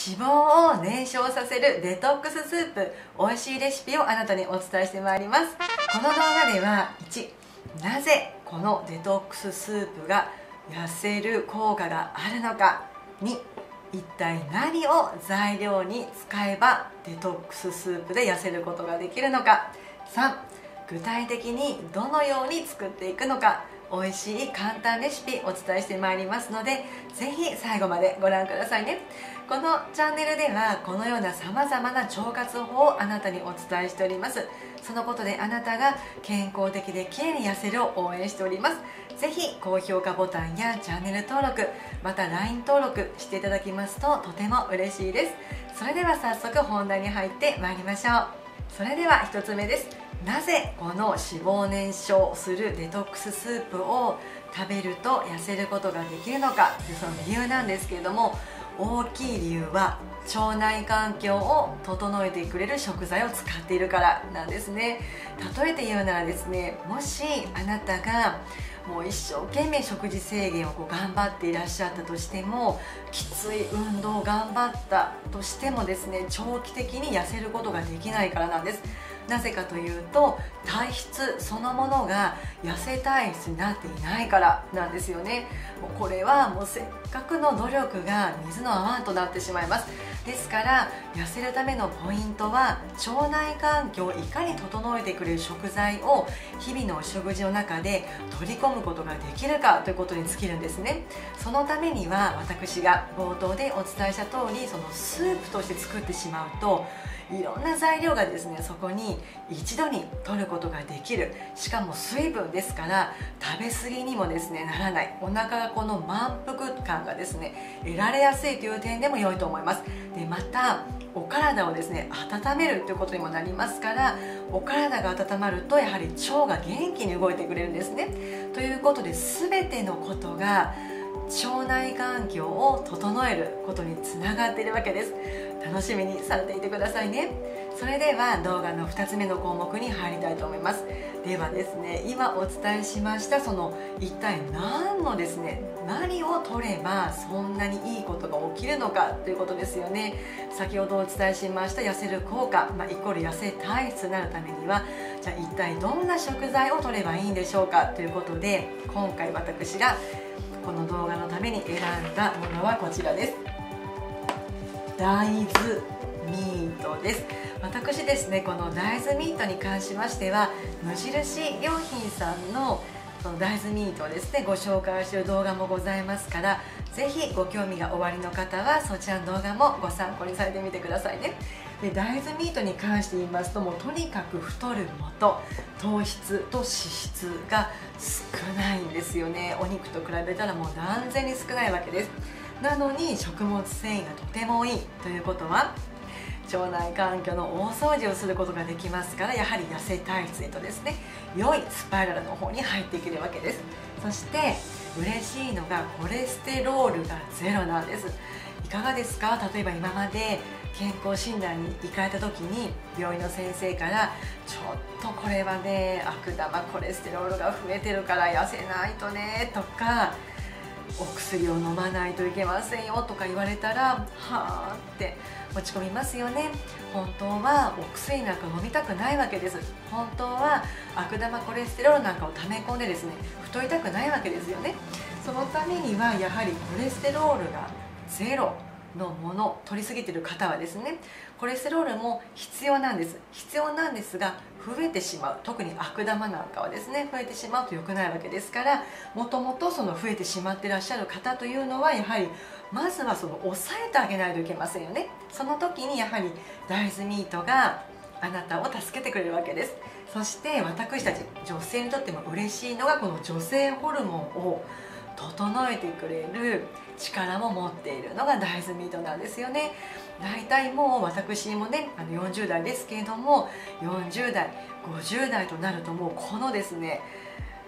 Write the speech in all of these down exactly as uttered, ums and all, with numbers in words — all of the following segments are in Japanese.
脂肪を燃焼させるデトックススープ、美味しいレシピをあなたにお伝えしてまいります。この動画ではいち、なぜこのデトックススープが痩せる効果があるのか、に、一体何を材料に使えばデトックススープで痩せることができるのか、さん、具体的にどのように作っていくのか、美味しい簡単レシピお伝えしてまいりますので、ぜひ最後までご覧くださいね。このチャンネルではこのようなさまざまな腸活法をあなたにお伝えしております。そのことであなたが健康的できれいに痩せるを応援しております。ぜひ高評価ボタンやチャンネル登録、また ライン 登録していただきますととても嬉しいです。それでは早速本題に入ってまいりましょう。それではひとつめです。なぜこの脂肪燃焼するデトックススープを食べると痩せることができるのかというその理由なんですけれども、大きい理由は腸内環境を整えてくれる食材を使っているからなんですね。例えて言うならですね、もしあなたがもう一生懸命食事制限をこう頑張っていらっしゃったとしても、きつい運動を頑張ったとしてもですね、長期的に痩せることができないからなんです。なぜかというと、体質そのものが痩せ体質になっていないからなんですよね。もうこれはもうせっかくの努力が水の泡となってしまいます。ですから痩せるためのポイントは、腸内環境をいかに整えてくれる食材を日々のお食事の中で取り込むことができるかということに尽きるんですね。そのためには私が冒頭でお伝えした通り、そのスープとして作ってしまうといろんな材料がですね、そこに一度に取ることができる。しかも水分ですから食べ過ぎにもですねならない。お腹がこの満腹感がですね得られやすいという点でも良いと思います。でまたお体をですね温めるということにもなりますから、お体が温まるとやはり腸が元気に動いてくれるんですね。ということで全てのことが腸内環境を整えることにつながっているわけです。楽しみにされていてくださいね。それでは動画のふたつめの項目に入りたいと思います。ではですね、今お伝えしましたその一体何のですね何を取ればそんなにいいことが起きるのかということですよね。先ほどお伝えしました痩せる効果、まあ、イコール痩せ体質になるためには、じゃあ一体どんな食材を取ればいいんでしょうかということで、今回私がこの動画のために選んだものはこちらです。大豆ミートです。私ですね、この大豆ミートに関しましては無印良品さんのその大豆ミートをですねご紹介している動画もございますから、ぜひご興味がおありの方はそちらの動画もご参考にされてみてくださいね。で大豆ミートに関して言いますと、もうとにかく太るもと糖質と脂質が少ないんですよね。お肉と比べたらもう断然に少ないわけです。なのに食物繊維がとてもいいということは、腸内環境の大掃除をすることができますから、やはり痩せ体質へとですね良いスパイラルの方に入っていけるわけです。そして嬉しいのがコレステロールがゼロなんです。いかがですか？例えば今まで健康診断に行かれた時に病院の先生からちょっとこれはね悪玉コレステロールが増えてるから痩せないとねとか、お薬を飲まないといけませんよとか言われたら、はあって落ち込みますよね。本当はお薬なんか飲みたくないわけです。本当は悪玉コレステロールなんかを溜め込んでですね太りたくないわけですよね。そのためにはやはりコレステロールがゼロのもの、取りすぎている方はですね、コレステロールも必要なんです必要なんですが、増えてしまう、特に悪玉なんかはですね増えてしまうと良くないわけですから、もともとその増えてしまっていらっしゃる方というのはやはりまずはその抑えてあげないといけませんよね。その時にやはり大豆ミートがあなたを助けてくれるわけです。そして私たち女性にとっても嬉しいのが、この女性ホルモンを整えてくれる力も持っているのが大豆ミートなんですよね。大体もう私もねあのよんじゅう代ですけれども、よんじゅう代ごじゅう代となるともうこのですね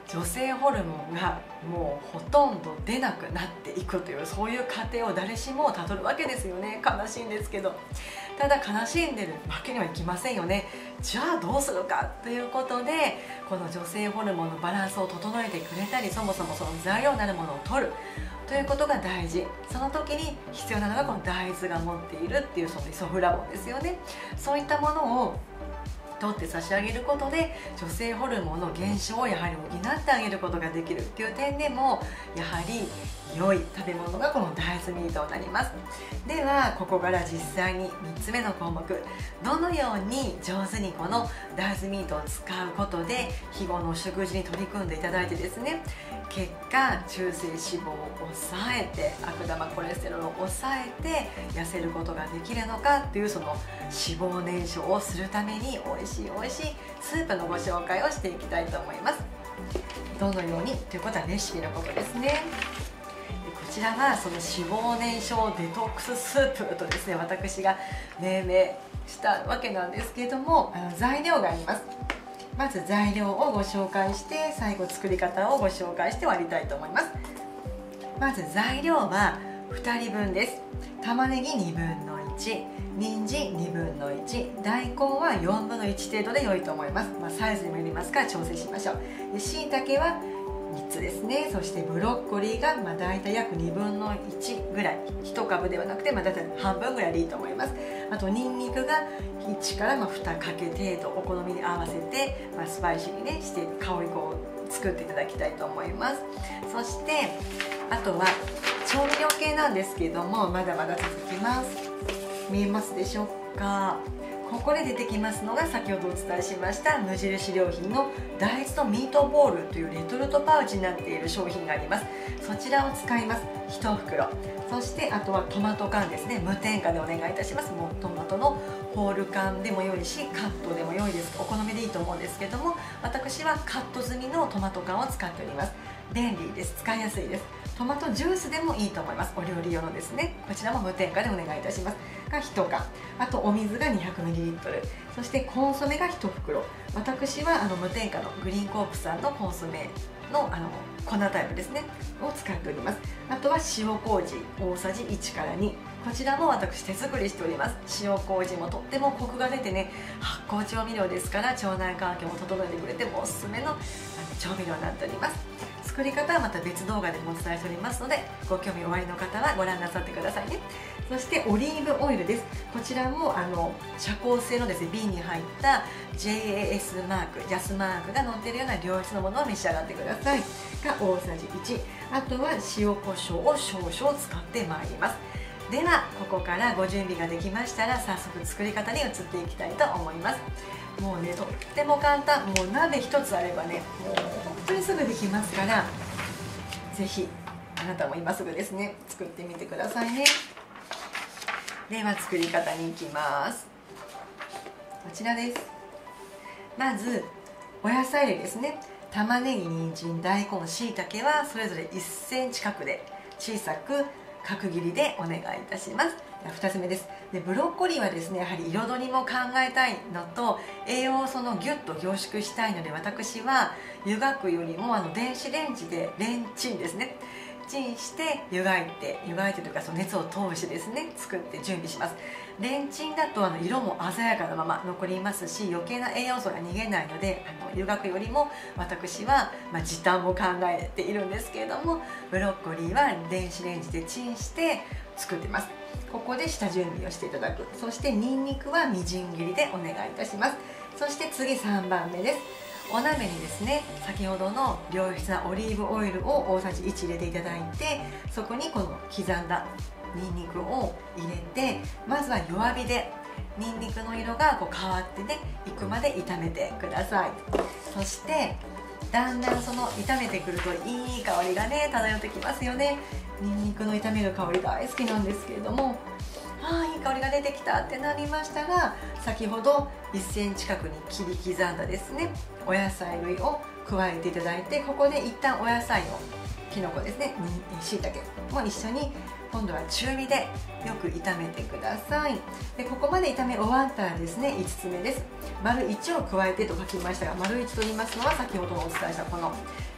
女性ホルモンがもうほとんど出なくなっていくという、そういう過程を誰しもたどるわけですよね。悲しいんですけど、ただ悲しんでるわけにはいきませんよね。じゃあどうするかということで、この女性ホルモンのバランスを整えてくれたり、そもそもその材料になるものを取るということが大事。その時に必要なのがこの大豆が持っているっていうそのイソフラボンですよね。そういったものを取って差し上げることで、女性ホルモンの減少をやはり補ってあげることができるっていう点でも、やはり良い食べ物がこの大豆ミートになります。ではここから実際にみっつめの項目、どのように上手にこの大豆ミートを使うことで日頃の食事に取り組んでいただいてですね、結果中性脂肪を抑えて悪玉コレステロールを抑えて痩せることができるのかっていう、その脂肪燃焼をするために美味しい美味しいスープのご紹介をしていきたいと思います。どのようにということはレシピのことですね。こちらはその脂肪燃焼デトックススープとですね、私が命名したわけなんですけれども、あの材料があります。まず材料をご紹介して、最後作り方をご紹介して終わりたいと思います。まず材料はふたりぶんです。玉ねぎにぶんのいち、人参にぶんのいち、大根はよんぶんのいち程度で良いと思います。まあ、サイズにもよりますから調整しましょう。で、椎茸はみっつですね。そしてブロッコリーがまあ大体約にぶんのいちぐらい、いち株ではなくてまあ大体半分ぐらいでいいと思います。あとニンニクがいちからまあにかけ程度お好みに合わせて、まあ、スパイシーにねして香りを作っていただきたいと思います。そしてあとは調味料系なんですけれども、まだまだ続きます。見えますでしょうか。ここで出てきますのが先ほどお伝えしました無印良品の大豆とミートボールというレトルトパウチになっている商品があります。そちらを使います。いち袋。そしてあとはトマト缶ですね。無添加でお願いいたします。もうトマトのホール缶でも良いしカットでも良いです。お好みでいいと思うんですけども、私はカット済みのトマト缶を使っております。便利です。使いやすいです。トマトジュースでもいいと思います。お料理用のですね。こちらも無添加でお願いいたしますがいち缶、あとお水が にひゃくミリリットル、 そしてコンソメがいち袋。私はあの無添加のグリーンコープさんのコンソメのあの粉タイプですねを使っております。あとは塩麹大さじいちからに、こちらも私手作りしております。塩麹もとってもコクが出てね、発酵調味料ですから腸内環境も整えてくれておすすめのあの調味料になっております。作り方はまた別動画でもお伝えしておりますので、ご興味おありの方はご覧なさってくださいね。そしてオリーブオイルです。こちらもあの遮光性のですね瓶に入った ジェイエーエス マーク、ジャスマークが載っているような良質のものを召し上がってくださいが大さじいち、あとは塩コショウを少々使ってまいります。ではここからご準備ができましたら早速作り方に移っていきたいと思います。もうねとっても簡単、もう鍋一つあればねもう本当にすぐできますから、ぜひあなたも今すぐですね作ってみてくださいね。では作り方に行きます。こちらです。まずお野菜類ですね。玉ねぎ、人参、大根、しいたけはそれぞれいっセンチ角で小さく角切りでお願いいたします。ふたつめです。でブロッコリーはですねやはり彩りも考えたいのと栄養をそのギュッと凝縮したいので、私は湯がくよりもあの電子レンジでレンチンですねチンして湯がいて湯がいてというかその熱を通してですね作って準備します。レンチンだとあの色も鮮やかなまま残りますし、余計な栄養素が逃げないので、あの湯がくよりも私は、まあ、時短も考えているんですけれども、ブロッコリーは電子レンジでチンして作ってます。ここで下準備をしていただく。そしてニンニクはみじん切りでお願いいたします。そして次さんばんめです。お鍋にですね先ほどの良質なオリーブオイルを大さじいち入れていただいて、そこにこの刻んだニンニクを入れて、まずは弱火でニンニクの色がこう変わってねいくまで炒めてください。そしてだんだんその炒めてくるといい香りがね漂ってきますよね。ニンニクの炒める香り大好きなんですけれども、あーいい香りが出てきたってなりましたら、先ほどいっセンチ角に切り刻んだですねお野菜類を加えていただいて、ここで一旦お野菜のきのこですねしいたけも一緒に今度は中火でよく炒めてください。でここまで炒め終わったらですねいつつめです。丸いちを加えてと書きましたが、丸いちと言いますのは先ほどお伝えしたこの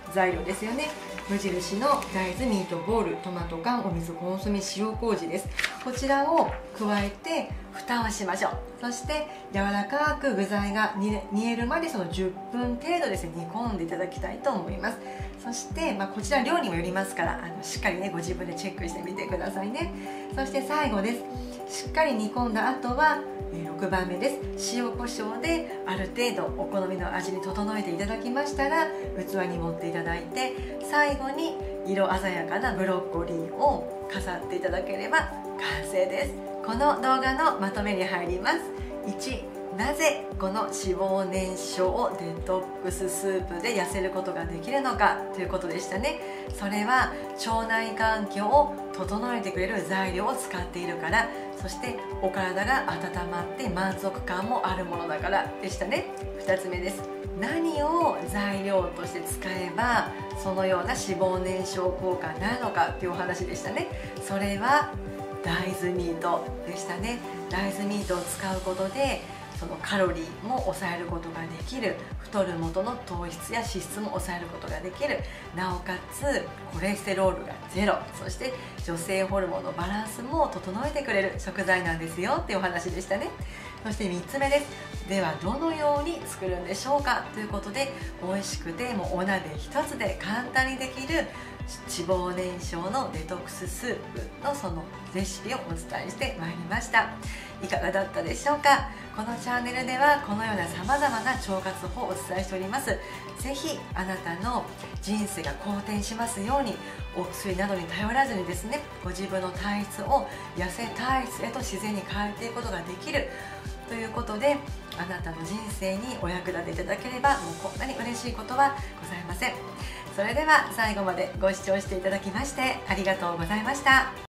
材料ですよね。無印の大豆ミートボール、トマト缶、お水、コンソメ、塩麹です。こちらを加えて蓋をしましょう。そして柔らかく具材が煮えるまでそのじゅっぷん程度ですね、煮込んでいただきたいと思います。そして、まあ、こちら量にもよりますから、あのしっかりねご自分でチェックしてみてくださいね。そして最後です。しっかり煮込んだ後はろくばんめです。塩コショウである程度お好みの味に整えていただきましたら、器に盛っていただいて、最後に色鮮やかなブロッコリーを飾っていただければ完成です。この動画のまとめに入ります。いち、なぜこの脂肪燃焼デトックススープで痩せることができるのかということでしたね。それは腸内環境を整えてくれる材料を使っているから、そしてお体が温まって満足感もあるものだからでしたね。ふたつめです。何を材料として使えばそのような脂肪燃焼効果になるのかというお話でしたね。それは大豆ミートでしたね。大豆ミートを使うことでそのカロリーも抑えることができる、太る元の糖質や脂質も抑えることができる、なおかつコレステロールがゼロ、そして女性ホルモンのバランスも整えてくれる食材なんですよっていうお話でしたね。そしてみっつめです。ではどのように作るんでしょうかということで、美味しくてもうお鍋一つで簡単にできる脂肪燃焼のデトックススープのそのレシピをお伝えしてまいりました。いかがだったでしょうか。このチャンネルではこのようなさまざまな腸活法をお伝えしております。ぜひあなたの人生が好転しますように、お薬などに頼らずにですね、ご自分の体質を痩せ体質へと自然に変えていくことができるということで、あなたの人生にお役立ていただければもうこんなに嬉しいことはございません。それでは最後までご視聴していただきましてありがとうございました。